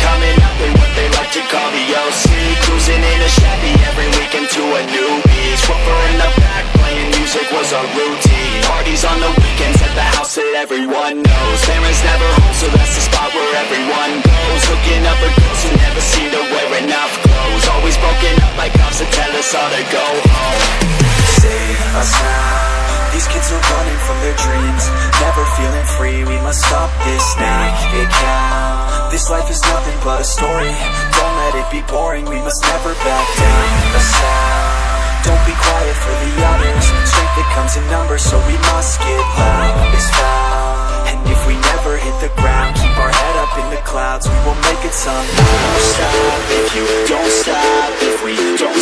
coming up in what they like to call the OC. Cruising in a Chevy every weekend to a new beach. Woofer in the back playing music was our routine. Parties on the weekends at the house that everyone knows. Parents never home, so that's the spot where everyone goes. Hooking up with girls who never seem to wear enough clothes. Always broken up by cops that tell us all to go home. Save us now. These kids are running from their dreams, never feeling free. We must stop this, make it count. This life is nothing but a story. Don't let it be boring. We must never back down. The sound, don't be quiet for the others. Strength that comes in numbers, so we must get loud. It's found, and if we never hit the ground, keep our head up in the clouds, we will make it somehow. Don't stop if you don't stop. If we don't